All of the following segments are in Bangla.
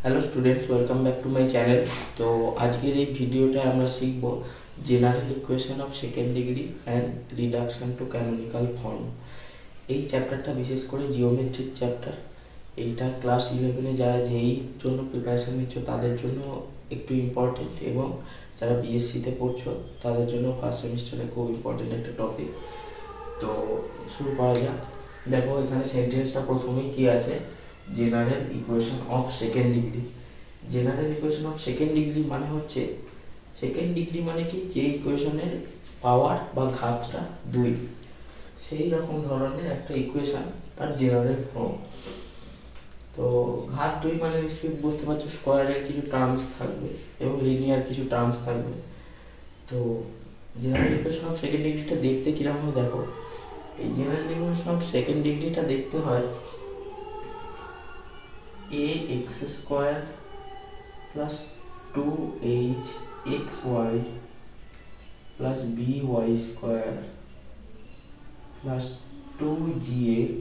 Hello students, welcome back to my channel. তো আজকের এই ভিডিওটা আমরা শিখব general equation of second degree and reduction to canonical form. এই চ্যাপ্টারটা বিশেষ করে জিওমেট্রিক চ্যাপ্টার। এইটা ক্লাস 11-এ যারা যেই জন্য প্রিপারেশান নিচ্ছ তাদের জন্য একটু ইম্পর্টেন্ট, এবং যারা বিএসসিতে পড়ছো তাদের জন্য ফার্স্ট সেমিস্টারে খুব ইম্পর্টেন্ট একটা টপিক। তো শুরু করা যাক। দেখো এখানে সেন্টেন্সটা প্রথমেই কি আছে, general equation of second degree. General equation of second degree মানে হচ্ছে, সেকেন্ড ডিগ্রি মানে কি, যে ইকুয়েশনের পাওয়ার বা ঘাতটা 2, সেই রকম ধরনের একটা ইকুয়েশন, তার জেনারেল ফর্ম। তো ঘাত 2 মানে নিশ্চয়ই বুঝতে পারছো, স্কোয়ারের কিছু টার্মস থাকবে এবং লিনিয়ার কিছু টার্মস থাকবে। তো জেনারেল ইকুয়েশন অফ সেকেন্ড ডিগ্রিটা দেখতে কিরকম হয় দেখো। এই জেনারেল ইকুয়েশন অফ সেকেন্ড ডিগ্রিটা দেখতে হয় ax² plus 2hxy plus by² plus 2gx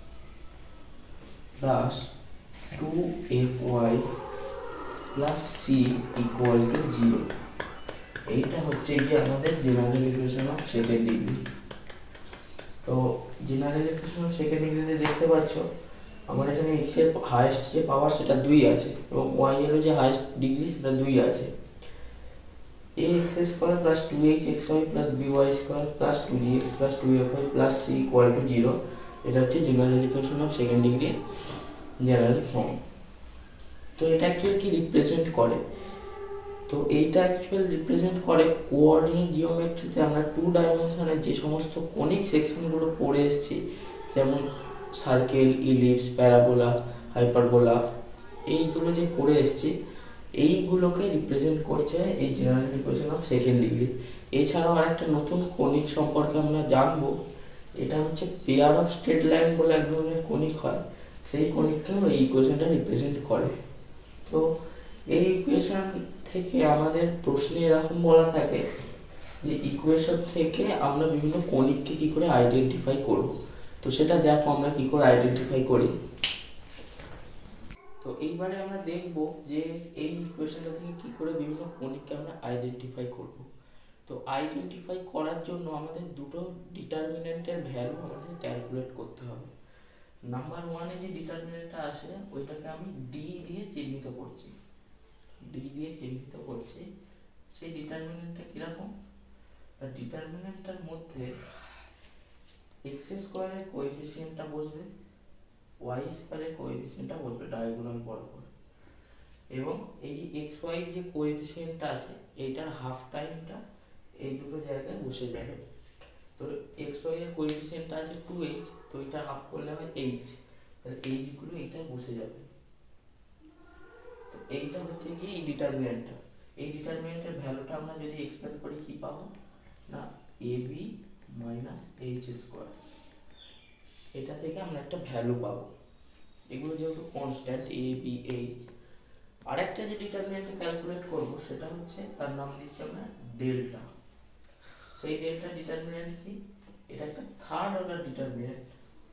plus 2fy plus c equal to 0। এইটা হচ্ছে কি আমাদের general equation of second degree. তো জেনারেল ইকুয়েশন অফ সেকেন্ড ডিগ্রিতে দেখতে পাচ্ছ আমার এখানে x এর হাইয়েস্ট যে পাওয়ার সেটা 2 আছে, এবং y এর যে হাইয়েস্ট ডিগ্রি সেটা 2 আছে। ax² plus 2hxy plus by² plus 2gx plus 2fy plus c equal to 0। এটা হচ্ছে general equation of second degree general form. তো এটা অ্যাকচুয়ালি কি রিপ্রেজেন্ট করে, তো এইটা অ্যাকচুয়ালি রিপ্রেজেন্ট করে কোঅর্ডিনেট জিওমেট্রিতে আমরা 2 ডাইমেনশনের যে সমস্ত কোনিক সেকশনগুলো পড়ে এসেছি, যেমন সার্কেল, ইলিপস, প্যারাবোলা, হাইপারবোলা, এইগুলো যে পড়ে এসেছি, এইগুলোকে রিপ্রেজেন্ট করছে এই general equation of second degree. এছাড়াও আরেকটা নতুন কোনিক সম্পর্কে আমরা জানবো, এটা হচ্ছে পেয়ার অফ স্ট্রেট লাইন বলে এক ধরনের কোনিক হয়, সেই কোনিককেও এই ইকুয়েশনটা রিপ্রেজেন্ট করে। তো এই ইকুয়েশন থেকে আমাদের প্রশ্নে এরকম বলা থাকে যে ইকুয়েশন থেকে আমরা বিভিন্ন কোনিককে কি করে আইডেন্টিফাই করব। তো সেটা দেখো আমরা কি করে আইডেন্টিফাই করি। তো এইবারে আমরা দেখব যে এই ইকুয়েশনটা থেকে কি করে বিভিন্ন কোনিককে আমরা আইডেন্টিফাই করব। তো আইডেন্টিফাই করার জন্য আমাদের দুটো ডিটারমিনেন্টের ভ্যালু আমাদের ক্যালকুলেট করতে হবে। নাম্বার 1-এ যে ডিটারমিনেন্টটা আসে ওইটাকে আমি ডি দিয়ে চিহ্নিত করছি, সেই ডিটারমিনেন্টটা কিরকম, ডিটারমিনেন্টটার মধ্যে x² এর কোএফিসিয়েন্টটা বসবে, y² এর কোএফিসিয়েন্টটা বসবে ডায়াগোনাল বরাবর, এবং এই যে xy যে কোএফিসিয়েন্টটা আছে এইটার হাফ টাইমটা এই দুটো জায়গায় বসে যাবে। তো xy এর কোএফিসিয়েন্টটা আছে 2h, তো এটা হাফ করলে হয় h, তাহলে h গুলো এইটায় বসে যাবে। তো এইটা হচ্ছে কি এই ডিটারমিনেন্টটা। এই ডিটারমিনেন্টের ভ্যালুটা আমরা যদি এক্সপ্লেন করি কি পাবো না, ab minus h²। এটা থেকে আমরা একটা ভ্যালু পাবো, এগুলো যেহেতু কনস্ট্যান্ট a b h। আরেকটা যে ডিটারমিনেন্টটা ক্যালকুলেট করব সেটা হচ্ছে, তার নাম দিচ্ছি আমরা ডেল্টা। সেই ডেল্টা ডিটারমিনেন্ট কি, এটা একটা থার্ড অর্ডার ডিটারমিনেন্ট।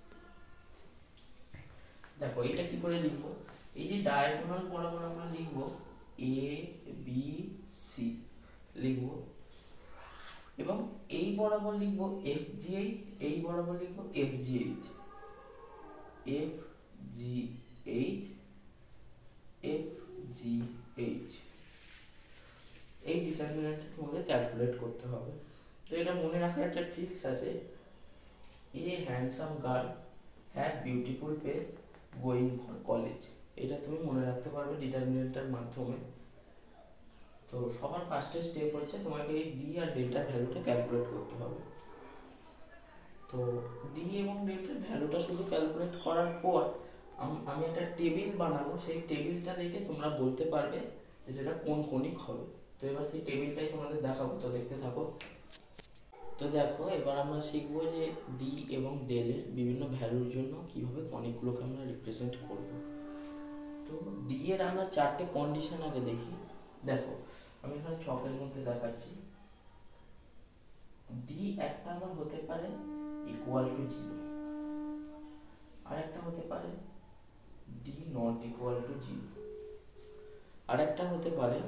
দেখো এটা কি করে লিখবো, এই যে ডায়াগোনাল বরাবর আমরা লিখবো a b c লিখবো, এবং এই বরাবর লিখবো fgh, এই বরাবর লিখবো fgh, fgh। এই ডিটারমিনেন্টটা তোমাকে ক্যালকুলেট করতে হবে। তো এটা মনে রাখার একটা ট্রিক্স আছে, a handsome girl have beautiful face going for college. এটা তুমি মনে রাখতে পারবে ডিটারমিনেন্টের মাধ্যমে। তো সবার ফার্স্টের স্টেপ হচ্ছে তোমাকে এই ডি আর ডেল্টার ভ্যালুটা ক্যালকুলেট করতে হবে। তো ডি এবং ডেল্টার ভ্যালুটা শুধু ক্যালকুলেট করার পর আমি একটা টেবিল বানাবো, সেই টেবিলটা দেখে তোমরা বলতে পারবে যে সেটা কোন কোনিক হবে। তো এবার সেই টেবিলটাই তোমাদের দেখাবো, তো দেখতে থাকো। তো দেখো এবার আমরা শিখবো যে ডি এবং ডেলের বিভিন্ন ভ্যালুর জন্য কিভাবে কনিকগুলোকে আমরা রিপ্রেজেন্ট করব। তো ডি এর আমরা 4টে কন্ডিশন আগে দেখি। দেখো আমি এখানে ছকের মধ্যে দেখাচ্ছি, ডি একটা আমার হতে পারে ইকুয়াল টু 0, আর একটা হতে পারে ডি নট ইকুয়াল টু 0, আর একটা হতে পারে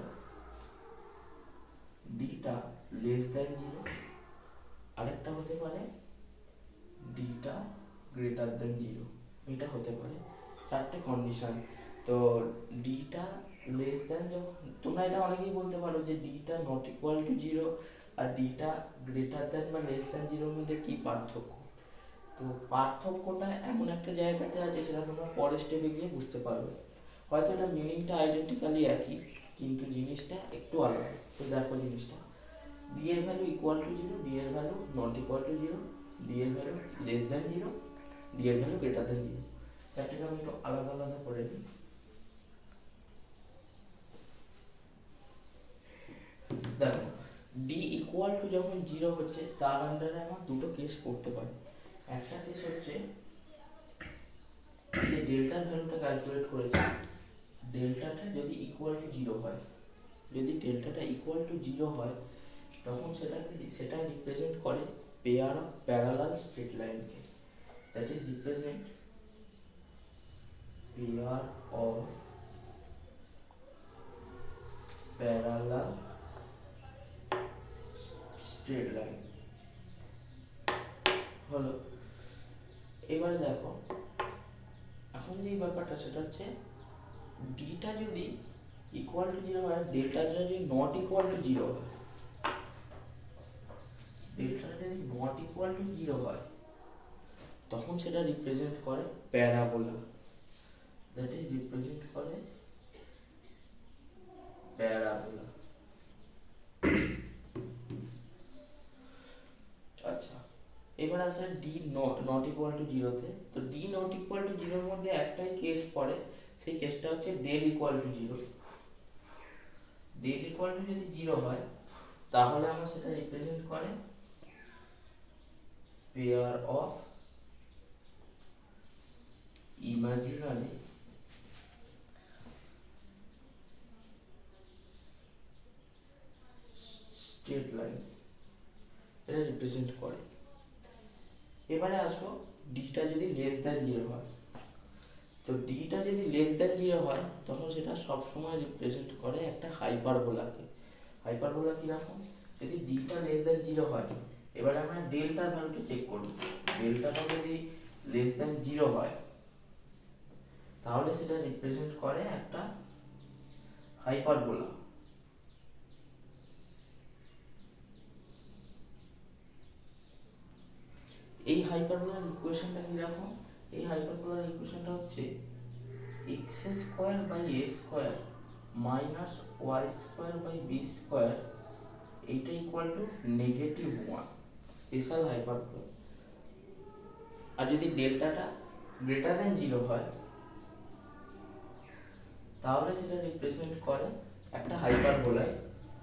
ডিটা লেস দ্যান 0, আরেকটা হতে পারে ডিটা গ্রেটার দ্যান 0। এটা হতে পারে চারটে কন্ডিশন। তো ডিটা লেস দ্যান, যখন তোমরা এটা অনেকেই বলতে পারো যে ডিটা নট ইকুয়াল টু 0 আর ডিটা গ্রেটার দ্যান বা লেস দ্যান 0-র মধ্যে কি পার্থক্য। তো পার্থক্যটা এমন একটা জায়গাতে আছে, সেটা তোমরা পরের স্টেপে গিয়ে বুঝতে পারবে। হয়তো এটা মিনিংটা আইডেন্টিক্যালি একই, কিন্তু জিনিসটা একটু আলাদা। তো দেখো জিনিসটা, বি এর ভ্যালু ইকুয়াল টু 0, ডি এর value not equal to 0, D এর ভ্যালু লেস দ্যান 0, ডি এর ভ্যালু গ্রেটার দ্যান 0। চারটাকে আমি একটু আলাদা আলাদা করে নিই। দেখো ডি ইকুয়াল টু যখন 0 হচ্ছে, তার আন্ডারে আমার দুটো কেস করতে পারি। একটা কেস হচ্ছে যে ডেল্টার ভ্যালুটা ক্যালকুলেট করেছি, ডেল্টাটা যদি ইকুয়াল টু 0 হয়, যদি ডেল্টাটা ইকুয়াল টু 0 হয়, তখন সেটা রিপ্রেজেন্ট করে pair of parallel straight line. That is represent pair of parallel straight line হলো। এবারে দেখো, এখন যে ব্যাপারটা সেটা হচ্ছে ডিটা যদি ইকুয়াল টু 0 হয়, ডেল্টাটা যদি নট ইকুয়াল টু 0 হয়, ডেল্টাটা যদি নট ইকুয়াল টু 0 হয়, তখন সেটা রিপ্রেজেন্ট করে প্যারাবোলা। দ্যাট ইজ রিপ্রেজেন্ট করে প্যারাবোলা। আচ্ছা, এবার আসে ডি নট ইকুয়াল টু 0-তে। তো ডি নট ইকুয়াল টু 0-র মধ্যে একটাই কেস পড়ে, সেই কেসটা হচ্ছে del equal to 0। Del equal to যদি 0 হয়, তাহলে আমরা সেটা রিপ্রেজেন্ট করে pair of imaginary straight line, এটা রিপ্রেজেন্ট করে। এবারে আসো ডিটা যদি লেস দ্যান 0 হয়। তো ডিটা যদি লেস দ্যান 0 হয়, তখন সেটা সবসময় রিপ্রেজেন্ট করে একটা হাইপারবোলাকে। হাইপারবোলা কিরকম, যদি ডিটা লেস দ্যান 0 হয়, এবারে আমরা ডেল্টার ভ্যালুটা চেক করব। ডেল্টাটা যদি লেস দ্যান 0 হয়, তাহলে সেটা রিপ্রেজেন্ট করে একটা হাইপারবোলা। এই হাইপারবোলার ইকুয়েশনটা কিরকম, এই হাইপারবোলার ইকুয়েশনটা হচ্ছে x square by a square minus y square by b square, এইটা ইকুয়াল টু -1 স্পেশাল হাইপারবোলা। আর যদি ডেল্টাটা গ্রেটার দ্যান 0 হয়, তাহলে সেটা রিপ্রেজেন্ট করে একটা হাইপারবোলায়।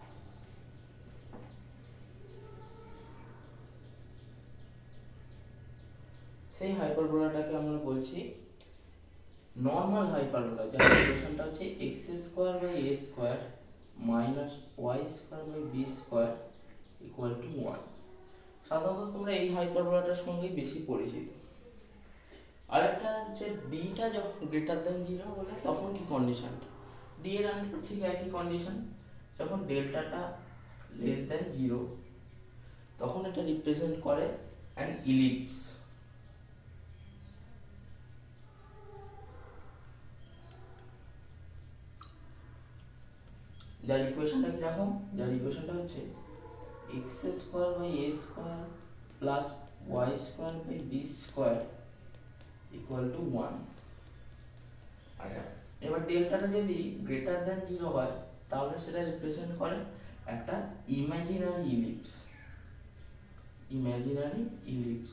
সেই হাইপারবোলাটাকে আমরা বলছি নর্মাল হাইপারবোলা, যার ইকুয়েশনটা হচ্ছে x square by a square minus y square by b square equal to 1। সাধারণত তোমরা এই হাইপারবোলাটার সঙ্গে বেশি পরিচিত। আরেকটা হচ্ছে ডিটা যখন গ্রেটার দ্যান 0 হলে তখন কি কন্ডিশনটা, ডি এর আন্ডার ঠিক একই কন্ডিশন। যখন ডেল্টাটা লেস দ্যান 0, তখন এটা রিপ্রেজেন্ট করে অ্যান ইলিপস। যার ইকুয়েশনটা কিরকম, যার ইকুয়েশনটা হচ্ছে x square by a square plus y square by b square equal to 1। আচ্ছা, এবার ডেল্টাটা যদি গ্রেটার দ্যান 0 হয়, তাহলে সেটা রিপ্রেজেন্ট করে একটা ইমাজিনারি ইলিপস। ইমাজিনারি ইলিপস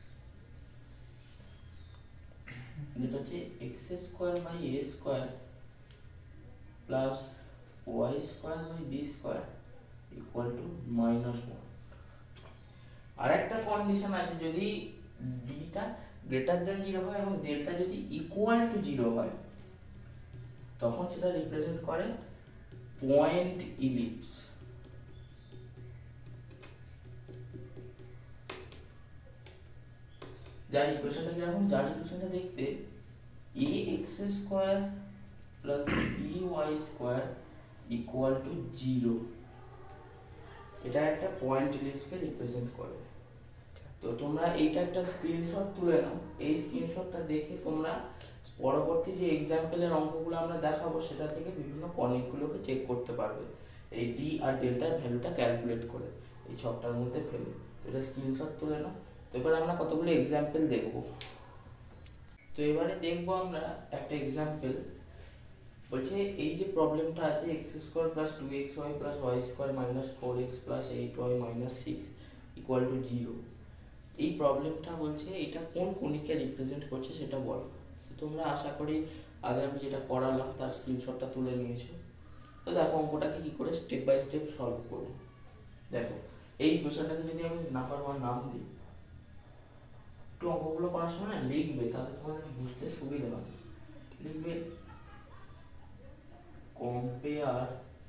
যেটা হচ্ছে x square by a square plus y square by b square equal to -1। আর একটা কন্ডিশন আছে, যদি ডিটা গ্রেটার দ্যান 0 হয় এবং ডেল্টা যদি ইকুয়াল টু 0 হয়, তখন সেটা রিপ্রেজেন্ট করে পয়েন্ট ইলিপস। যার ইকুয়েশনটা কিরকম, যার ইকুয়েশনটা দেখতে ax square plus by square equal to 0, এটা একটা পয়েন্ট ইলিপসকে রিপ্রেজেন্ট করে। তো তোমরা এইটা একটা স্ক্রিনশট তুলে নাও, এই স্ক্রিনশটটা দেখে তোমরা পরবর্তী যে এক্সাম্পলের অঙ্কগুলো আমরা দেখাবো সেটা থেকে বিভিন্ন কনিকগুলোকে চেক করতে পারবে, এই ডি আর ডেল্টার ভ্যালুটা ক্যালকুলেট করে এই ছকটার মধ্যে ফেলে। তো এটা স্ক্রিনশট তুলে নাও। তো এবার আমরা কতগুলো এক্সাম্পল দেখব। তো এবারে দেখবো আমরা একটা এক্সাম্পল, বলছে এই যে প্রবলেমটা আছে x square plus 2xy plus y square minus 4x plus 8y minus 6 equal to 0। এই প্রবলেমটা বলছে এটা কোন কণিকা রিপ্রেজেন্ট করছে সেটা বলো। তো তোমরা আশা করি আগে আমি যেটা করালাম তার স্ক্রিনশটটা তুলে নিয়েছো। তো দেখো অঙ্কটাকে কি করে স্টেপ বাই স্টেপ সলভ করবো। দেখো এই কোশ্চেনটাকে যদি আমি নাম্বার 1 নাম দিই, একটু অঙ্কগুলো করার সময় না লিখবে, তাহলে তোমাদের বুঝতে সুবিধা হবে। লিখবে কম্পেয়ার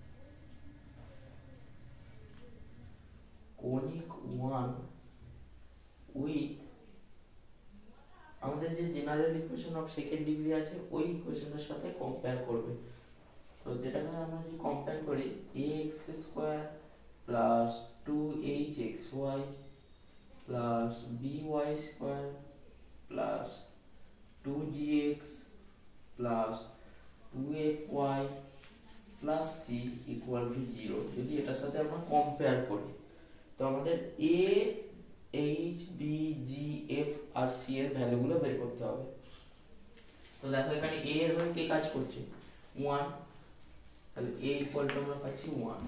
কনিক 1 উইথ আমাদের যে general equation of second degree আছে ওই ইকুয়েশনের সাথে কম্পেয়ার করবে। তো যেটাকে আমরা যদি কম্পেয়ার করি ax square plus 2hxy plus by square plus 2gx plus 2fy plus c equal to 0, যদি এটার সাথে আমরা কম্পেয়ার করি তো আমাদের a h b g f R c এর ভ্যালুগুলো বের করতে হবে। তো দেখো এখানে a এর হয়ে কে কাজ করছে 1, তাহলে a ইকুয়াল টু আমরা পাচ্ছি 1।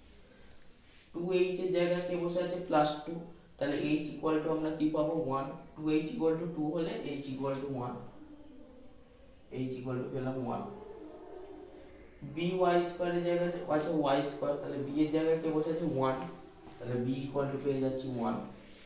2h এর জায়গায় কে বসে আছে +2, তাহলে h ইকুয়াল টু আমরা কি পাবো 1। 2h ইকুয়াল টু 2 হলে h equal to 1, h equal to পেলাম 1। by স্কয়ার এর জায়গায় আছে y স্কয়ার, তাহলে b এর জায়গায় কে বসে আছে 1, তাহলে b ইকুয়াল টু পেয়ে যাচ্ছি 1।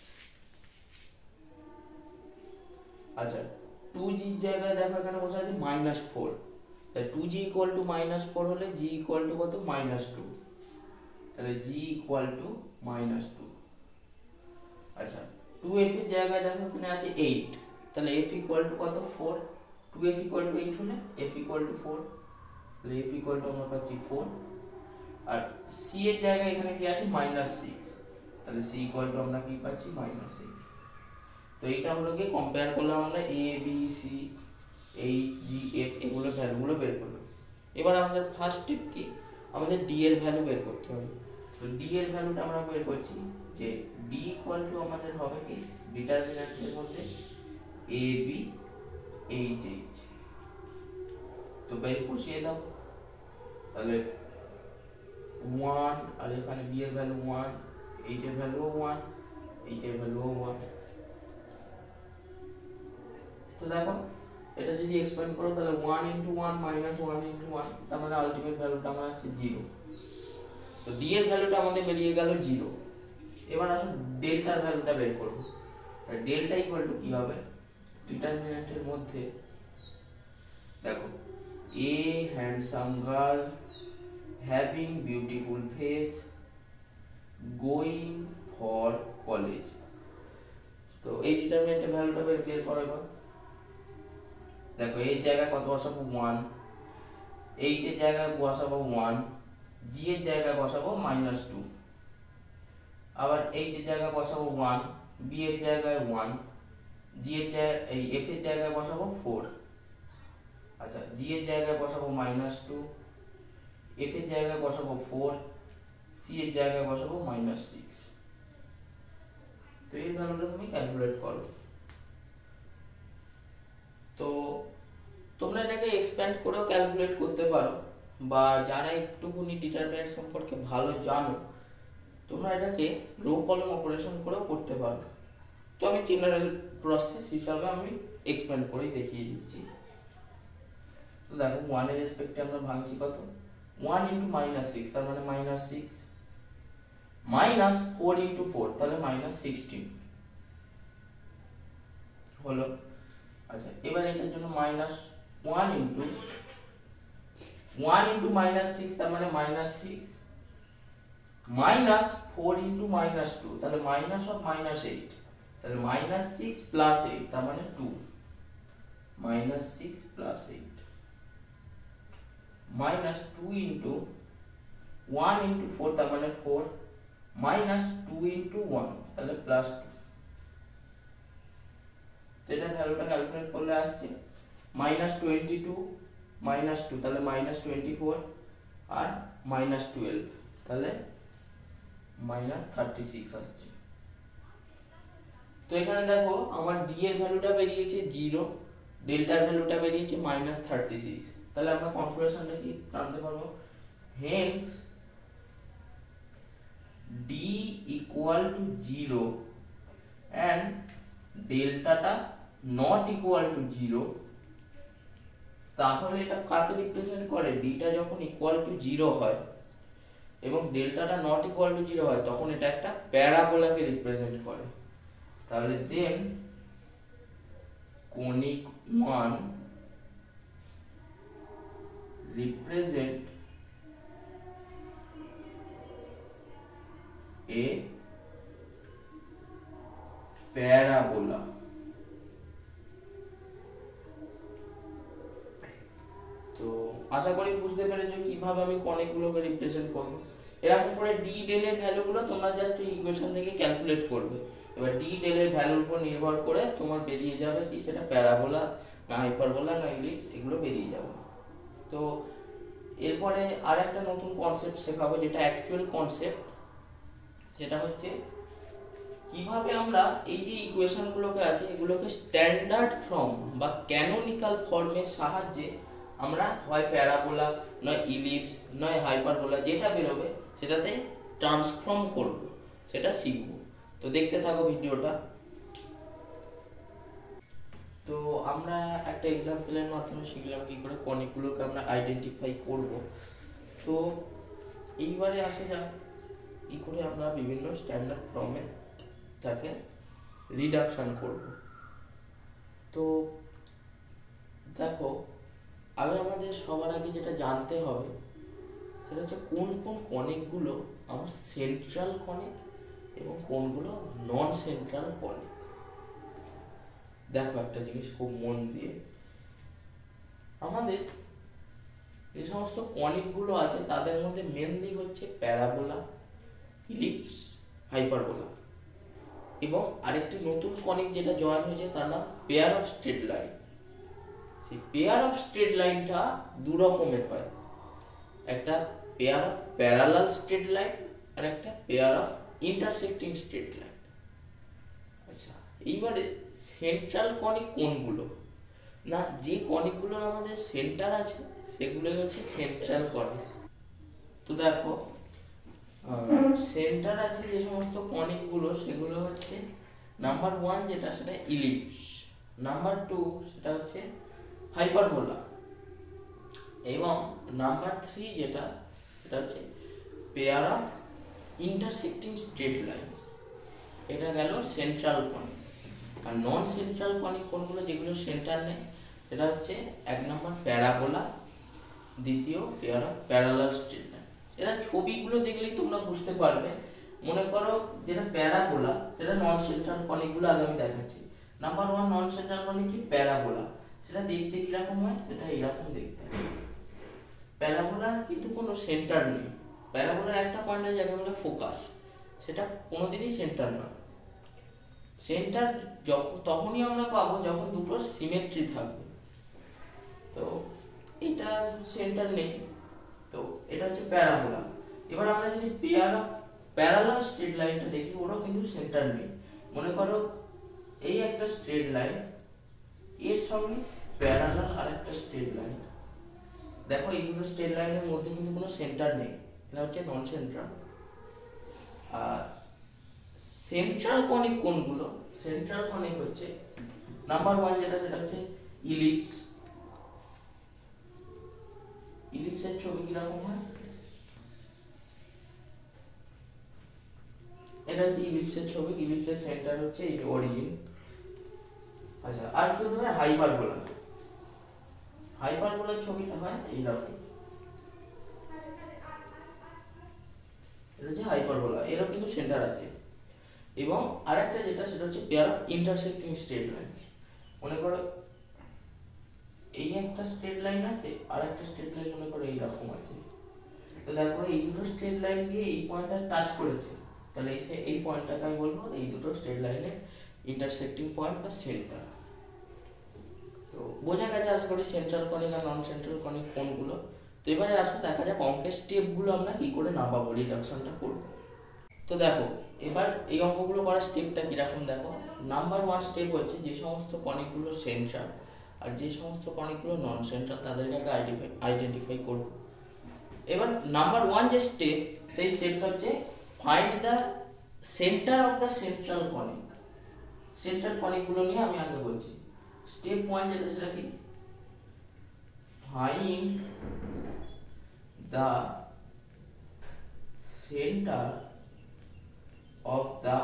আচ্ছা 2g এর জায়গায় দেখো এখানে বসে আছে -4, তাহলে 2g ইকুয়াল টু -4 হলে g ইকুয়াল টু কত -2, তাহলে g ইকুয়াল টু -2। আচ্ছা 2f এর জায়গায় দেখো এখানে আছে 8, তাহলে f ইকুয়াল টু কত 4, 2f ইকুয়াল টু 8 হলে f ইকুয়াল টু 4, তাহলে f ইকুয়াল টু আমরা পাচ্ছি 4। আর c এর জায়গায় এখানে কি আছে -6, তাহলে c ইকুয়াল টু আমরা কি পাচ্ছি -6। তো এইটা হলো কি কম্পেয়ার করলাম আমরা a b c h g f এগুলো ভ্যালুগুলো বের করলাম। এবার আমাদের ফার্স্ট স্টেপ কি, আমাদের d এর ভ্যালু বের করতে হবে। তো d এর ভ্যালুটা আমরা বের করছি যে d ইকুয়াল টু আমাদের হবে কি ডিটারমিন্যান্টের মধ্যে a b h h, তো বের বসিয়ে দাও। তাহলে 1 আর এখানে b এর ভ্যালু 1, h এর ভ্যালু 1, h এর ভ্যালু 1। তো দেখো এটা যদি এক্সপ্যান্ড করো তাহলে 1 * 1 - 1 * 1, তার মানে আলটিমেট ভ্যালুটা আমার আসছে 0। তো d এর ভ্যালুটা আমাদের বেরিয়ে গেল 0। এবার আসো ডেল্টার ভ্যালুটা বের করব। তাহলে ডেল্টা ইকুয়াল টু কি হবে ডিটারমিন্যান্টের মধ্যে দেখো a handsome girl having beautiful face going for college। তো এই ডিটারমিন্যান্টের ভ্যালুটা বের করো। এবার দেখো এর জায়গায় কত বসাবো 1, h এর জায়গায় বসাবো 1, g এর জায়গায় বসাবো -2, আবার h এর জায়গায় বসাবো 1, b এর জায়গায় 1, g এর জায়গায় এই f এর জায়গায় বসাবো 4। আচ্ছা g এর জায়গায় বসাবো -2, f এর জায়গায় বসাবো 4, c এর জায়গায় বসাবো -6। তো এই ভ্যালুটা তুমি ক্যালকুলেট করো। তো তোমরা এটাকে এক্সপ্যান্ড করেও ক্যালকুলেট করতে পারো, বা যারা একটুখানি ডিটারমিন্যান্ট সম্পর্কে ভালো জানো তোমরা এটাকে রো কলাম অপারেশন করেও করতে পারো। তো আমি জেনারেল প্রসেস হিসাবে আমি এক্সপ্যান্ড করেই দেখিয়ে দিচ্ছি। তো দেখো 1 এর রেসপেক্টে আমরা ভাঙছি কত 1 * -6, তার মানে -6, -4 * 4 তাহলে -16 হলো। আচ্ছা এবার এটার জন্য -1 * -6 তার মানে -6, -4 * -2 তাহলে -8, তাহলে -6 + 8 তার মানে 2, -6 + 8 মাইনাস 2 ইন্টু 1 ইন্টু 4 তার মানে 4 মাইনাস 2 ইন্টু 1 তাহলে প্লাস 2। তো এটা ভ্যালুটা ক্যালকুলেট করলে আসছে মাইনাস 22 মাইনাস 2 তাহলে মাইনাস 24 আর মাইনাস 12 তাহলে মাইনাস 36 আসছে। তো এখানে দেখো আমার ডি এর ভ্যালুটা বেরিয়েছে 0, ডেল্টার ভ্যালুটা বেরিয়েছে মাইনাস 36। তাহলে আমরা কনফিগারেশনটা কি জানতে পারবো, hence D equal to 0 and ডেল্টাটা নট ইকুয়াল টু 0। তাহলে এটা কাকে রিপ্রেজেন্ট করে, ডিটা যখন ইকুয়াল টু 0 হয় এবং ডেল্টাটা নট ইকুয়াল টু 0 হয় তখন এটা একটা প্যারাবোলাকে রিপ্রেজেন্ট করে। তাহলে then conic 1 represent a parabola। তো আশা করি বুঝতে পেরেছো কিভাবে আমি কনিকগুলোকে রিপ্রেজেন্ট করব। এরকম করে ডি ডেল এর ভ্যালুগুলো তোমরা জাস্ট ইকুয়েশন থেকে ক্যালকুলেট করবে। এবার ডি ডেল এর ভ্যালুর উপর নির্ভর করে তোমার বেরিয়ে যাবে কি সেটা প্যারাবোলা না হাইপারবোলা না ইলিপস, এগুলো বেরিয়ে যাবে। তো এরপরে আরেকটা নতুন কনসেপ্ট শেখাবো যেটা অ্যাকচুয়াল কনসেপ্ট, সেটা হচ্ছে কিভাবে আমরা এই যে ইকুয়েশনগুলোকে আছে এগুলোকে স্ট্যান্ডার্ড ফর্ম বা ক্যানোনিক্যাল ফর্মের সাহায্যে আমরা হয় প্যারাবোলা নয় ইলিপস নয় হাইপারবোলা যেটা বেরোবে সেটাতে ট্রান্সফর্ম করব, সেটা শিখবো। তো দেখতে থাকো ভিডিওটা। তো আমরা একটা এক্সাম্পলের মাধ্যমে শিখলাম কি করে কনিকগুলোকে আমরা আইডেন্টিফাই করব। তো এইবারে আসে যাক কি করে আমরা বিভিন্ন স্ট্যান্ডার্ড ফর্মে তাকে রিডাকশন করব। তো দেখো আগে আমাদের সবার আগে যেটা জানতে হবে সেটা হচ্ছে কোন কোন কনিকগুলো আমার সেন্ট্রাল কনিক এবং কোনগুলো নন সেন্ট্রাল কনিক। দেখো একটা জিনিস খুব মন দিয়ে, আমাদের যে সমস্ত কনিকগুলো আছে তাদের মধ্যে মেনলি হচ্ছে প্যারাবোলা, ইলিপস, হাইপারবোলা এবং আরেকটি নতুন কনিক যেটা জয়েন হয়েছে তার নাম পেয়ার অফ স্ট্রেট লাইন। সেই পেয়ার অফ স্ট্রেট লাইনটা দু রকমের হয়, একটা pair of parallel straight line আর একটা pair of intersecting straight line. আচ্ছা এইবারে সেন্ট্রাল কনিক কোনগুলো, না যে কনিকগুলোর আমাদের সেন্টার আছে সেগুলোই হচ্ছে সেন্ট্রাল কনিক। তো দেখো সেন্টার আছে যে সমস্ত কনিকগুলো সেগুলো হচ্ছে নাম্বার 1 যেটা সেটা ইলিপস, নাম্বার 2 সেটা হচ্ছে হাইপারবোলা এবং নাম্বার 3 যেটা সেটা হচ্ছে pair of intersecting straight line. এটা গেল সেন্ট্রাল কনিক। আর নন সেন্ট্রাল কনিক কোনগুলো, যেগুলো সেন্টার নেই, এটা হচ্ছে 1 নম্বর প্যারাবোলা, দ্বিতীয় pair of parallel straight line. এটা ছবিগুলো দেখলেই তোমরা বুঝতে পারবে। মনে করো যেটা প্যারাবোলা সেটা নন সেন্ট্রাল কনিকগুলো আগে আমি দেখাচ্ছি। নাম্বার 1 নন সেন্ট্রাল কনিক কি প্যারাবোলা, সেটা দেখতে কিরকম হয়, সেটা এরকম দেখতে হয়। প্যারাবোলার কিন্তু কোনো সেন্টার নেই, প্যারাবোলার একটা পয়েন্টে যাকে বলে ফোকাস, সেটা কোনোদিনই সেন্টার নয়। সেন্টার তখনই আমরা পাবো যখন দুটো সিমেট্রি থাকবে। তো এটা সেন্টার নেই, তো এটা হচ্ছে প্যারাবোলা। এবার আমরা যদি পেয়ার অফ প্যারালাল স্ট্রেট লাইনটা দেখি, ওরাও কিন্তু সেন্টার নেই। মনে করো এই একটা স্ট্রেট লাইন, এর সঙ্গে প্যারালাল আর একটা স্ট্রেট লাইন। দেখো এইগুলো স্ট্রেট লাইনের মধ্যে কিন্তু কোনো সেন্টার নেই, এটা হচ্ছে নন সেন্ট্রাল। আর সেন্ট্রাল কনিক কোনগুলো, সেন্ট্রাল কনিক হচ্ছে নাম্বার 1 যেটা সেটা হচ্ছে ইলিপস। ইলিপসের ছবি কিরকম হয়, এটা হচ্ছে ইলিপসের ছবি, ইলিপসের সেন্টার হচ্ছে এই অরিজিন। আচ্ছা আর কি হতে পারে, হাইপারবোলা। হাইপারবোলার ছবিটা হয় এইরকম, এটা হচ্ছে হাইপারবোলা, এরও কিন্তু সেন্টার আছে। এবং আরেকটা যেটা সেটা হচ্ছে pair of intersecting straight line. মনে করো এই একটা স্ট্রেট লাইন আছে আর একটা স্ট্রেট লাইন মনে করো এইরকম আছে। তো দেখো এই দুটো স্ট্রেট লাইন দিয়ে এই পয়েন্টটা টাচ করেছে, তাহলে এই পয়েন্টটাকে আমি বলবো এই দুটো স্ট্রেট লাইনের ইন্টারসেক্টিং পয়েন্ট বা সেন্টার। তো বোঝা গেছে আশা করি সেন্ট্রাল কনিক আর নন সেন্ট্রাল কনিক কোনগুলো। তো এবারে আসো দেখা যাক অঙ্কের স্টেপগুলো আমরা কি করে নামাবো, রিডাকশনটা করবো। তো দেখো এবার এই অঙ্কগুলো করার স্টেপটা কিরকম দেখো। নাম্বার 1 স্টেপ হচ্ছে যে সমস্ত কনিকগুলো সেন্ট্রাল আর যে সমস্ত কনিকগুলো নন সেন্ট্রাল তাদেরকে আগে আইডেন্টিফাই করব। এবার নাম্বার 1 যে স্টেপ, সেই স্টেপটা হচ্ছে find the centre of the central conic. Central কনিকগুলো নিয়ে আমি আগে বলছি। স্টেপ 1 যেটা সেটা কি, find the centre of the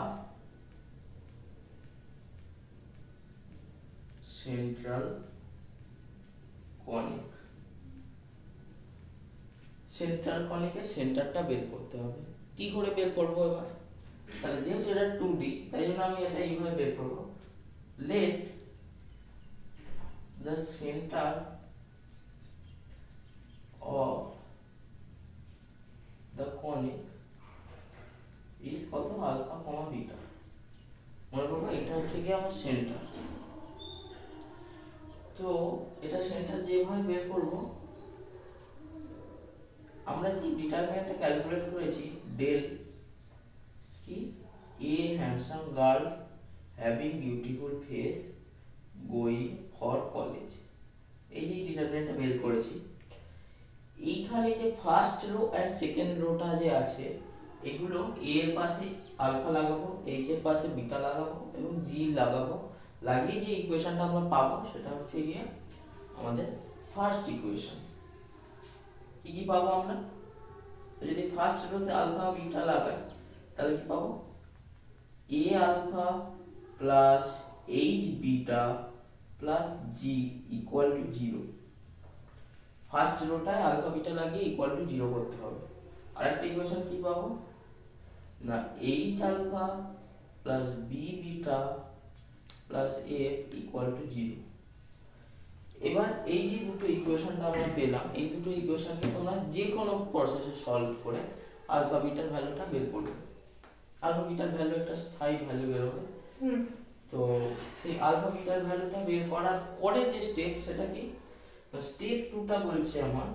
central conic। Central কনিকের সেন্টারটা বের করতে হবে। কি করে বের করব এবার, তাহলে যেহেতু এটা 2D তাই জন্য আমি এটা এইভাবে বের করব। let the center of the conic is কত, আলফা কমা বিটা। মনে করবো এটা হচ্ছে কি আমার সেন্টার। তো এটা সেন্টার যেভাবে বের করব, আমরা যে ডিটারমিনেন্টটা ক্যালকুলেট করেছি ডেল কি, a handsome girl having beautiful face going for college, এই যে ডিটারমিনেন্টটা বের করেছি। এইখানে যে ফার্স্ট রো এন্ড সেকেন্ড রোটা যে আছে এগুলো এ এর পাশে আলফা লাগাবো, এইচ এর পাশে বিটা লাগাবো এবং জি লাগাবো। লাগিয়ে যে ইকুয়েশনটা আমরা পাবো সেটা হচ্ছে গিয়ে আমাদের ফার্স্ট ইকুয়েশন। কি কি পাবো আমরা, যদি ফার্স্ট রোতে আলফা বিটা লাগাই তাহলে কি পাবো, a alpha plus h beta plus g equal to 0। First রোটায় আলফা বিটা লাগিয়ে ইকুয়াল টু 0 করতে হবে। আরেকটা ইকুয়েশন কি পাবো না, h alpha plus b beta plus f equal to 0। এবার এই যে দুটো ইকুয়েশনটা আমরা পেলাম, এই দুটো ইকুয়েশনকে তোমরা যে কোনো প্রসেসে সলভ করে আলফা বিটার ভ্যালুটা বের করবে। আলফা বিটার ভ্যালু একটা স্থায়ী ভ্যালু বের হবে। তো সেই আলফা বিটার ভ্যালুটা বের করার পরে যে স্টেপ সেটা কি, স্টেপ 2টা বলছে আমার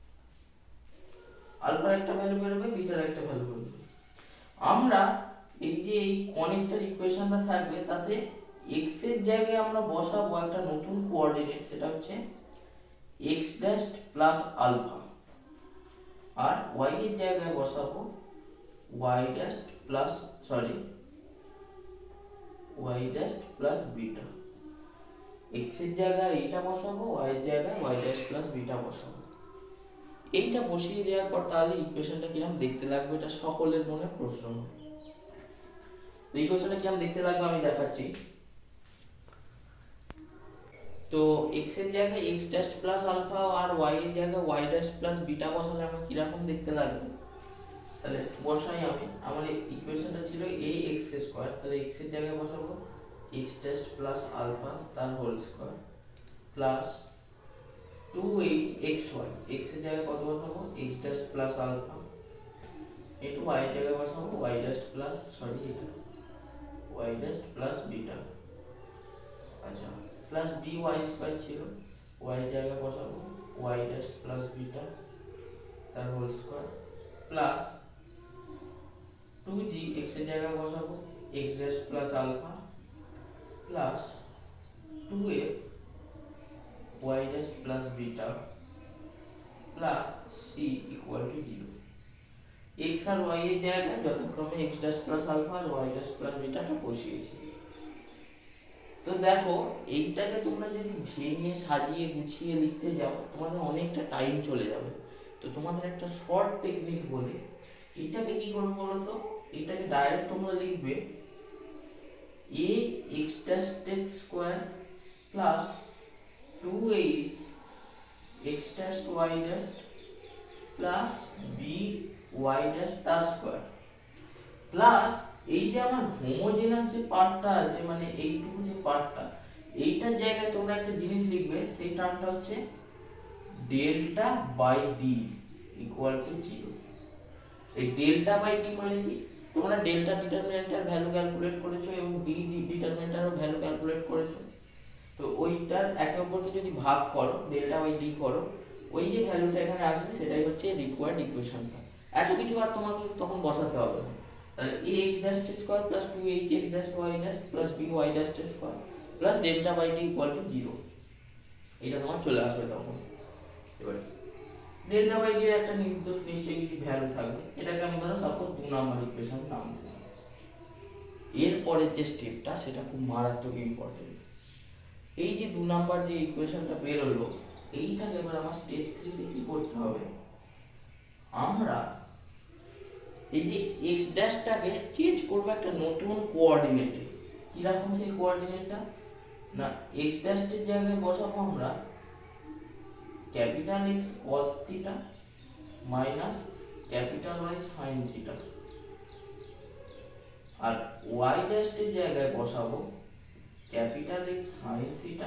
আলফার একটা ভ্যালু বের হবে, বিটার একটা ভ্যালু বের হবে। আমরা এই যে এই কনিকটার ইকুয়েশনটা থাকবে তাতে x এর জায়গায় আমরা বসাবো একটা নতুন কোঅর্ডিনেট, সেটা হচ্ছে x ড্যাশ প্লাস আলফা, আর y এর জায়গায় বসাবো y dash plus y dash plus beta. x এর জায়গায় এইটা বসাবো, y এর জায়গায় y ড্যাশ প্লাস বিটা বসাবো। এইটা বসিয়ে দেওয়ার পর তাহলে ইকুয়েশনটা কিরকম দেখতে লাগবে এটা সকলের মনে প্রশ্ন। তো ইকুয়েশনটা কিরকম দেখতে লাগবে আমি দেখাচ্ছি। তো x এর জায়গায় x ড্যাশ প্লাস আলফা আর y এর জায়গায় y ড্যাশ প্লাস বিটা বসালে আমার কিরকম দেখতে লাগবে, তাহলে বসাই আমি। আমার ইকুয়েশনটা ছিল ax², তাহলে x এর জায়গায় বসাবো x ড্যাশ প্লাস আলফা তার whole square plus 2hxy, x এর জায়গায় কত বসাবো x dash plus alpha into y এর জায়গায় বসাবো y dash plus y dash plus beta. আচ্ছা, প্লাস by² ছিল, y এর জায়গায় বসাবো y ড্যাশ প্লাস বিটা তার whole square plus 2g, x এর জায়গায় বসাবো x dash plus alpha plus 2f y dash plus beta plus c equal to 0। x R y এর জায়গায় যথাক্রমে x ড্যাশ প্লাস আলফা আর y ড্যাশ প্লাস বিটাটা বসিয়েছি। তো দেখো এইটাকে তোমরা যদি ভেঙে সাজিয়ে গুছিয়ে লিখতে যাও তোমাদের অনেকটা টাইম চলে যাবে। তো তোমাদের একটা শর্ট টেকনিক বলি, এইটাকে কি করবে বলো তো, এইটাকে ডাইরেক্ট তোমরা লিখবে ax² plus 2h x dash y dash plus by dash তার স্কয়ার প্লাস এই যে আমার হোমোজেনাস যে পার্টটা আছে মানে এইটুকু যে পার্টটা, এইটার জায়গায় তোমরা একটা জিনিস লিখবে, সেই টার্মটা হচ্ছে delta by D equal to 0। এই ডেল্টা বাই ডি মানে কি, তোমরা ডেল্টা ডিটারমিনেন্টের ভ্যালু ক্যালকুলেট করেছো এবং ডি ডিটারমিনেন্টেরও ভ্যালু ক্যালকুলেট করেছো। তো ওইটার একে অপরকে যদি ভাগ করো, ডেল্টা বাই ডি করো, ওই যে ভ্যালুটা এখানে আসবে সেটাই হচ্ছে রিকোয়ার্ড ইকুয়েশনটা। এত কিছু আর তোমাকে তখন বসাতে হবে না। তাহলে ax dash square plus 2hx dash y dash plus by dash square plus delta by D equal to 0, এটা তোমার চলে আসবে তখন। এবার ডেল্টা বাই ডি এর একটা নিশ্চয়ই কিছু ভ্যালু থাকবে, এটাকে আমি ধরো সাপোজ 2 নাম্বার ইকুয়েশন নাম দিলাম। এরপরে যে স্টেপটা সেটা খুব মারাত্মক ইম্পর্টেন্ট। এই যে 2 নাম্বার যে ইকুয়েশনটা বেরোলো, এইটাকে এবার আমার স্টেপ 3 তে কি করতে হবে, আমরা এই যে x ড্যাশটাকে চেঞ্জ করব একটা নতুন কোঅর্ডিনেটে। কি রাখবো সেই কোঅর্ডিনেটটা, না x ড্যাশের জায়গায় বসাবো আমরা capital X cos theta minus capital Y sin theta, আর y ড্যাশের জায়গায় বসাবো capital X sin theta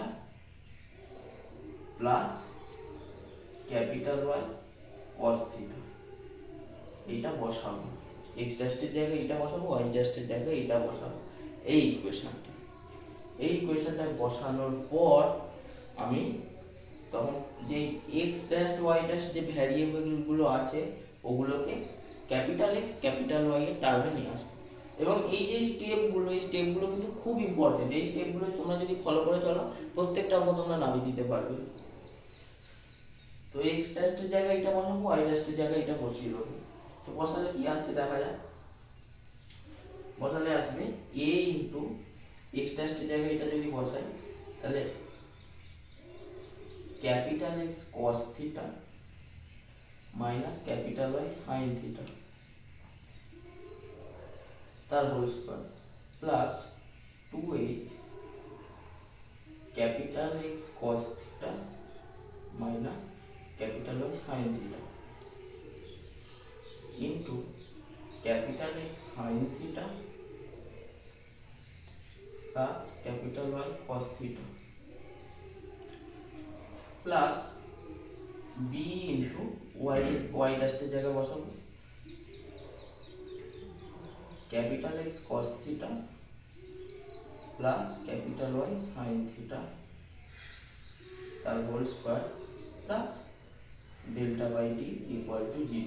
plus capital Y cos theta. এইটা বসাবো, x ড্যাশের জায়গায় এটা বসাবো, y ড্যাশের জায়গায় এটা বসাবো। এই ইকুয়েশনটা বসানোর পর আমি তখন যে x ড্যাশ y ড্যাশ যে ভ্যারিয়েবল গুলো আছে ওগুলোকে ক্যাপিটাল X ক্যাপিটাল Y এর টার্মে নিয়ে আসবো। এবং এই যে স্টেপগুলো কিন্তু খুব ইম্পর্টেন্ট। এই স্টেপগুলো তোমরা যদি ফলো করে চলো, প্রত্যেকটা অঙ্ক তোমরা নামিয়ে দিতে পারবে। তো x ড্যাশের জায়গায় এটা বসাবো, y ড্যাশের জায়গায় এটা বসিয়ে দেবো। তো বসালে কি আসছে দেখা যাক, বসালে আসবে a ইন্টু x ড্যাশের জায়গায় এটা যদি বসাই তাহলে capital X cos theta minus capital Y sin theta তার whole square plus 2h capital X cos theta minus capital Y sin theta into capital X sin theta plus capital Y cos theta plus b into y ড্যাশের জায়গায় বসাবো capital X cos theta plus capital Y sin theta তার whole square plus delta by D equal to 0।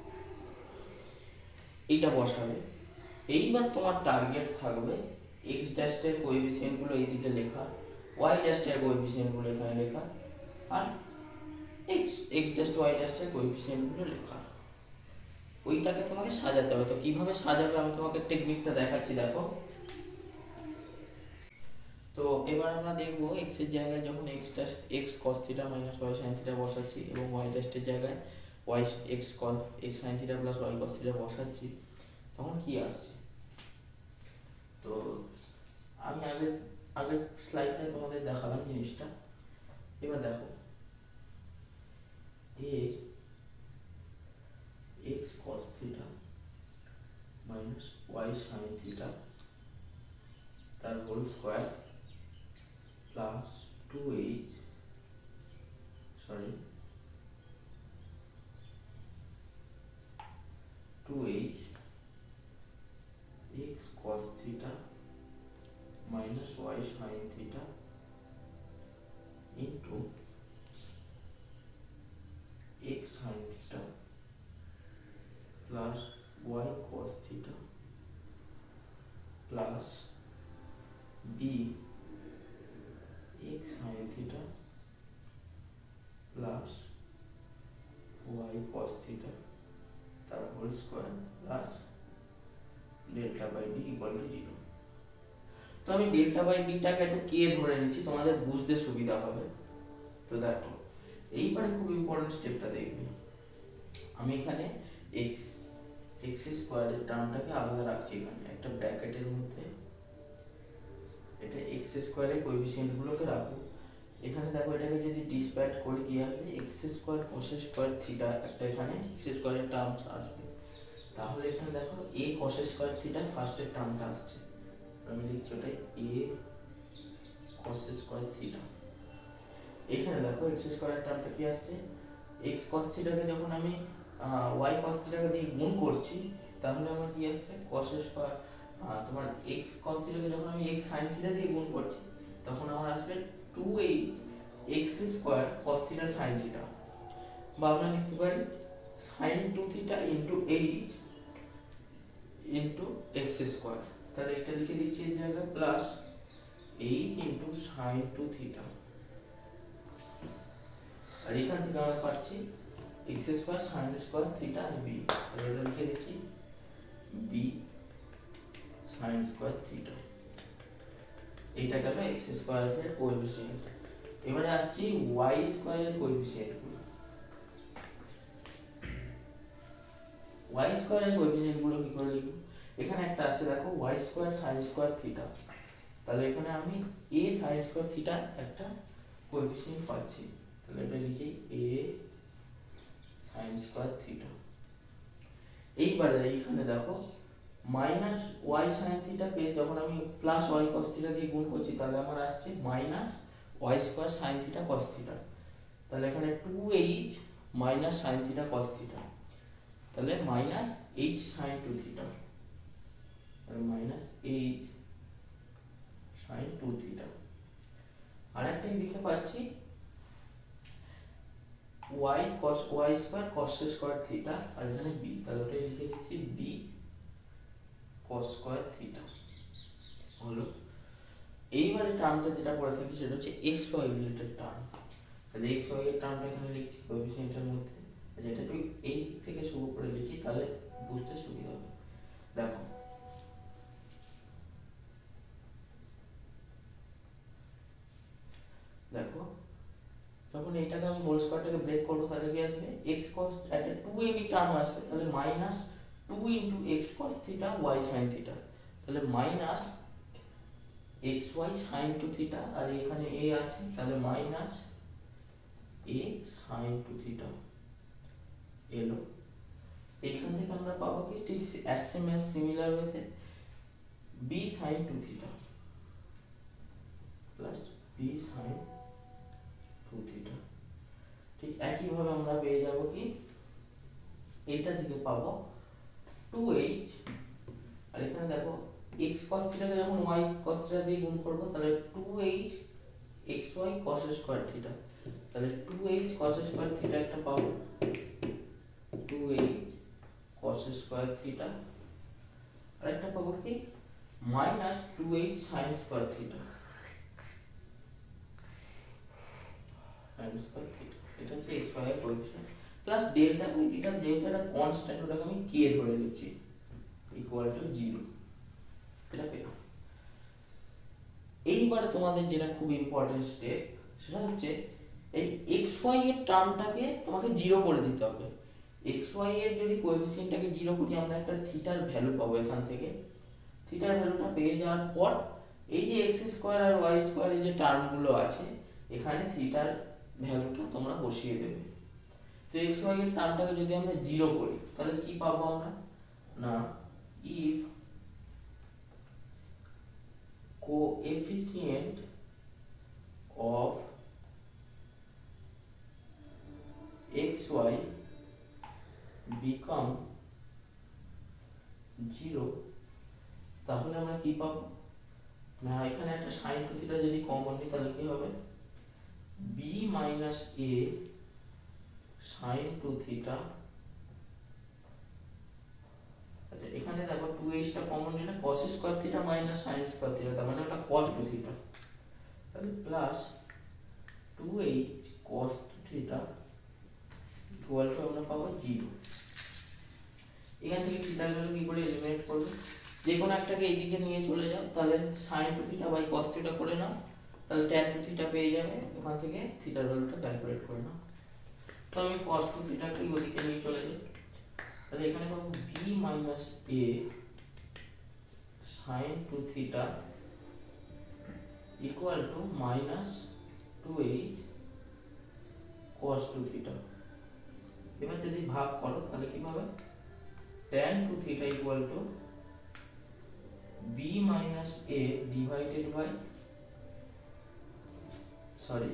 এইটা বসাবে। এইবার তোমার টার্গেট থাকবে x ড্যাশের কোএফিসিয়েন্ট গুলো এইদিকে লেখা, y ড্যাশের কোএফিসিয়েন্ট গুলো এখানে লেখা, আর x ড্যাশ y ড্যাশের কোএফিসিয়েন্ট গুলো লেখা। ওইটাকে তোমাকে সাজাতে হবে। তো কিভাবে সাজাবে আমি তোমাকে টেকনিকটা দেখাচ্ছি, দেখো। তো এবার আমরা দেখব x এর জায়গায় যখন x cos theta minus y sin theta বসাচ্ছি এবং y ড্যাশের জায়গায় x sin theta plus y cos theta বসাচ্ছি, তখন কি আসছে। তো আমি আগের স্লাইডটায় তোমাদের দেখালাম জিনিসটা। এবার দেখো x cos theta minus y sin theta তার whole square plus 2h x cos theta minus y sin theta into x sin theta plus y cos theta plus b x sin theta plus y cos theta তার whole square plus delta by D equal to 0। তো আমি ডেল্টা বাই ডিটাকে একটু কে ধরে নিচ্ছি, তোমাদের বুঝতে সুবিধা হবে। তো দেখো এইবারে খুব ইম্পর্টেন্ট স্টেপটা দেখবে। আমি এখানে x স্কয়ারের টার্মটাকে আলাদা রাখছি, এখানে একটা ব্র্যাকেটের মধ্যে এটা x স্কয়ারের কোএফিসিয়েন্ট গুলোকে রাখবো। এখানে দেখো এটাকে যদি ডিসপ্যাট করি কি আসবে, x square cos square theta একটা এখানে x স্কয়ারের টার্মস আসবে। তাহলে এখানে দেখো a cos স্কয়ার থিটা ফার্স্টের টার্মটা আসছে, আমি লিখছি ওটাই a cos স্কয়ার থিটা। এখানে দেখো x স্কয়ার টার্মটা কি আসছে, x cos থিটাকে যখন আমি y cos থিটাকে দিয়ে গুণ করছি তাহলে আমার কি আসছে cos স্কয়ার, তোমার x cos থিটাকে যখন আমি x sin থিটা দিয়ে গুণ করছি তখন আমার আসবে 2h x square cos theta sin theta, বা আমরা লিখতে পারি sin 2 theta into h into x square. তাহলে এটা লিখে দিচ্ছি এর জায়গায় plus h into sin 2 theta, আর এখান থেকে আমরা পাচ্ছি x square sin square theta আর b, তাহলে এটা লিখে দিচ্ছি b sin স্কয়ার থিটা। এটা গেল x স্কয়ারের কোএফিসিয়েন্ট। এবারে আসছি y স্কয়ারের কোএফিসিয়েন্ট গুলো। y স্কয়ারের কোএফিসিয়েন্ট গুলো কি করে লিখব, এখানে একটা আছে দেখো y square sin square theta, তাহলে এখানে আমি a sin স্কয়ার থিটা একটা কোএফিসিয়েন্ট পাচ্ছি, তাহলে এটা লিখি a sin স্কয়ার থিটা। এইবারে এইখানে দেখো মাইনাস y sin থিটাকে যখন আমি প্লাস y cos থিটা দিয়ে গুণ করছি তাহলে আমার আসছে minus y square sin theta cos theta, তাহলে এখানে 2h minus sin theta cos theta, তাহলে মাইনাস h sin 2 থিটা, তাহলে মাইনাস h sin 2 থিটা। আরেকটা লিখে পাচ্ছি y cos y square cos square theta, আর এখানে b, তাহলে ওটা লিখে দিচ্ছি b cos স্কয়ার থিটা হলো। এইবারে টার্মটা যেটা পড়ে থাকি সেটা হচ্ছে xy রিলেটেড টার্ম, তাহলে xy এর টার্মটা এখানে লিখছি কোএফিসিয়েন্টের মধ্যে, যেটা একটু এই দিক থেকে শুরু করে লিখি তাহলে বুঝতে সুবিধা হবে। দেখো দেখো যখন এইটাকে আমি হোল স্কয়ারটাকে ব্রেক করব তাহলে কি আসবে x cos একটা 2ab টার্ম আসবে, তাহলে minus 2 into x cos theta y sin theta, তাহলে মাইনাস xy sin 2 থিটা, আর এখানে a আছে তাহলে মাইনাস a sin 2 থিটা এলো। এখান থেকে আমরা পাবো কি ঠিক এসএমএস সিমিলার ওয়েতে b sin 2 theta plus b sin 2 theta. ঠিক একই ভাবে আমরা পেয়ে যাব কি এটা থেকে পাবো 2h, আর এখানে দেখো x cos থিটাকে যখন y cos থিটা দিয়ে গুণ করব তাহলে 2h xy cos square theta, তাহলে 2h cos স্কয়ার থিটা একটা পাবো, 2h cos স্কয়ার থিটা, আর একটা পাবো কি minus 2h sin square theta, sin square theta. এটা হচ্ছে xy এর কোএফিসিয়েন্ট প্লাস ডেল্টা এটা যেহেতু এটা কনস্ট্যান্ট ওটাকে আমি k ধরে নিচ্ছি ইকুয়াল টু 0, এটা পেলাম। এইবারে তোমাদের যেটা খুব ইম্পর্টেন্ট স্টেপ সেটা হচ্ছে এই xy এর টার্মটাকে তোমাকে 0 করে দিতে হবে। xy এর যদি কোএফিসিয়েন্টটাকে 0 করি আমরা একটা থিটার ভ্যালু পাবো, এখান থেকে থিটার ভ্যালুটা পেয়ে যাওয়ার পর এই যে x স্কয়ার আর y স্কয়ার এই যে টার্মগুলো আছে এখানে থিটার ভ্যালুটা তোমরা বসিয়ে দেবে। তো xy এর টার্মটাকে যদি আমরা 0 করি তাহলে কি পাবো আমরা, না if coefficient of xy become 0 তাহলে আমরা কি পাবো, না এখানে একটা sin 2 থিটা যদি কমন নিই তাহলে কি হবে b minus a sin 2 theta. আচ্ছা এখানে দেখো 2h টা কমন নিলে cos square theta minus sin square theta, তার মানে ওটা cos 2 থিটা, তাহলে plus 2h cos 2 theta equal to আমরা পাবো 0। এখান থেকে থিটার ভ্যালু কি করে এলিমিনেট করব, যে কোনো একটাকে এইদিকে নিয়ে চলে যাও, তাহলে sin 2 theta by cos theta করে নাও, তাহলে tan 2 থিটা পেয়ে যাবে, ওখান থেকে থিটার ভ্যালুটা ক্যালকুলেট করে নাও। তো আমি cos 2 থিটাকে ওদিকে নিয়ে চলে যাই, তাহলে এখানে পাবো b minus a sin 2 theta equal to minus 2h cos 2 theta. এবার যদি ভাগ করো তাহলে কি পাবে tan 2 theta equal to b minus a divided by sorry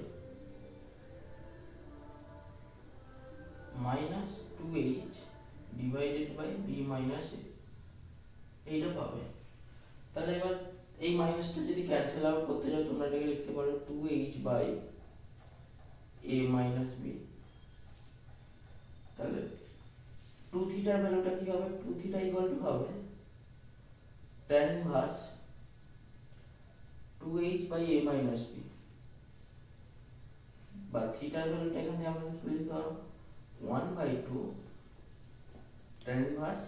minus 2h divided by B minus A, এইটা পাবে। তাহলে এবার এই মাইনাসটা যদি ক্যান্সেল আউট করতে যাও তোমরা এটাকে লিখতে পারো 2h by a minus B. তাহলে 2 থিটার ভ্যালুটা কি হবে? 2 থিটা ইকুয়াল টু হবে tan inverse 2h by a minus B, বা থিটার ভ্যালুটা এখানে আমরা লিখতে পারো 1/2 tan inverse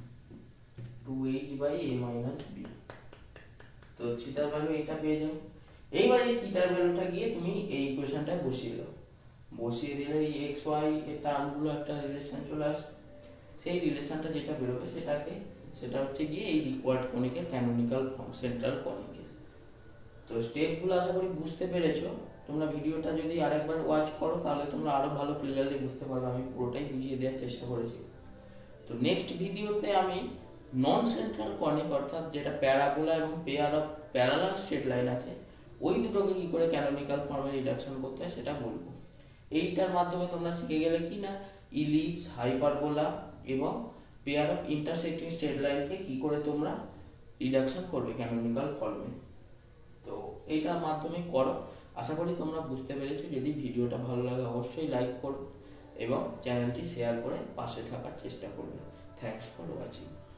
2h by a minus B. তো থিটার ভ্যালু এটা পেয়ে যাও। এইবার এই থিটার ভ্যালুটা গিয়ে তুমি এই ইকুয়েশনটা বসিয়ে দাও, বসিয়ে দিলে এই এক্স ওয়াই এর টার্মগুলো একটা রিলেশন চলে আসবে। সেই রিলেশনটা যেটা বেরোবে সেটা হচ্ছে গিয়ে এই রিকোয়ার্ড কনিকের ক্যানোনিক্যাল ফর্ম, সেন্ট্রাল কনিকের। তো স্টেপগুলো আশা করি বুঝতে পেরেছো। তোমরা ভিডিওটা যদি আরেকবার ওয়াচ করো তাহলে তোমরা আরো ভালো ক্লিয়ারলি বুঝতে পারবে, আমি পুরোটাই বুঝিয়ে দেওয়ার চেষ্টা করেছি। তো নেক্সট ভিডিওতে আমি নন সেন্ট্রাল কনিক অর্থাৎ যেটা প্যারাবোলা এবং pair of parallel straight line আছে ওই দুটোকে কি করে ক্যানোনিক্যাল ফর্মে রিডাকশন করতে হয় সেটা বলবো। এইটার মাধ্যমে তোমরা শিখে গেলে কি না ইলিপস, হাইপারবোলা এবং পেয়ার অফ ইন্টারসেক্টিং স্ট্রেট লাইনকে কি করে তোমরা রিডাকশন করবে ক্যানোনিক্যাল ফর্মে। তো এইটার মাধ্যমে করো। আশা করি তোমরা বুঝতে পেরেছো। যদি ভিডিওটা ভালো লাগে অবশ্যই লাইক করো এবং চ্যানেলটি শেয়ার করে পাশে থাকার চেষ্টা করবে। Thanks for watching.